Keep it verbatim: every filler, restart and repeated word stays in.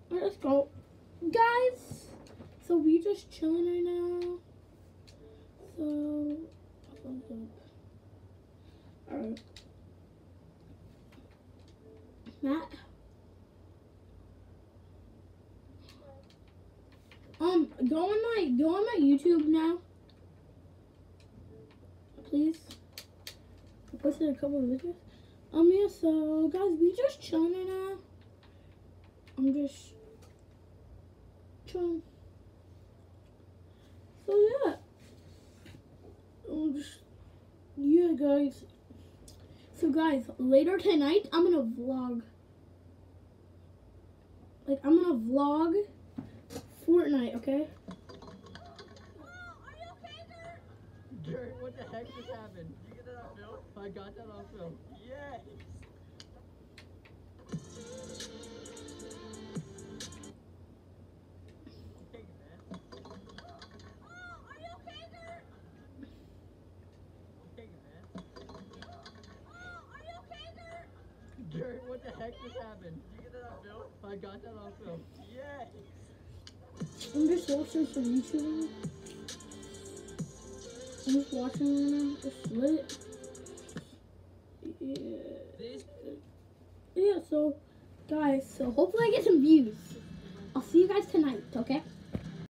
Alright, let's go. Guys, so we just chilling right now. So, alright. Matt. Um, go on my, go on my YouTube now. Please. I posted a couple of videos. Um, yeah, so, guys, we just chilling right now. I'm just chilling. So, yeah. I'm just, yeah, guys. So, guys, later tonight, I'm gonna vlog. Like, I'm gonna vlog Fortnite, okay? Jerry, what the heck just happened? Did you get that on film? I got that on film. Yes! Take it, man. Oh, are you okay, sir? Take it, man. Oh, are you okay, sir? Jerry, what the heck just happened? Did you get that on film? I got that on film. Yes! I'm just watching some YouTube. I'm just watching right now. It's lit. Yeah. Yeah, so, guys, so hopefully I get some views. I'll see you guys tonight, okay?